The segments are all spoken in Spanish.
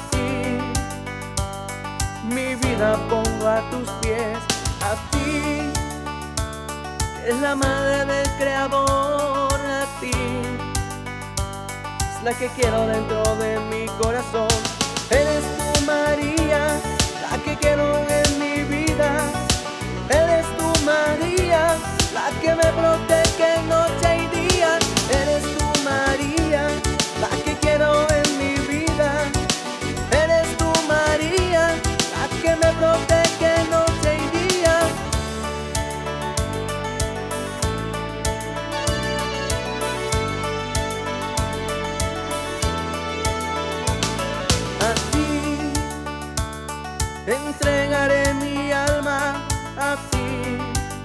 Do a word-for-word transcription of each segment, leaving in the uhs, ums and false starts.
ti. Mi vida pongo a tus pies, a ti. Es la madre del creador, a ti. Es la que quiero dentro de mi corazón. Eres tú, María, la que quiero en mi vida. Eres tú, María, la que me protege noche y día. Eres tú, María, la que quiero en mi vida. Eres tú, María, la que me protege noche y día. A ti entregaré mi alma, a ti.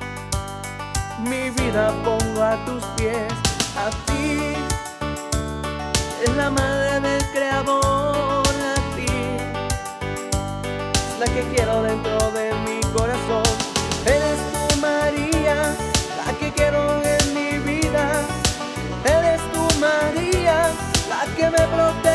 Mi vida pongo a tus pies, a ti. Es la madre del creador, a ti. Es la que quiero dentro de mi corazón. Eres tú, María, la que quiero en mi vida. Eres tú, María, la que me protege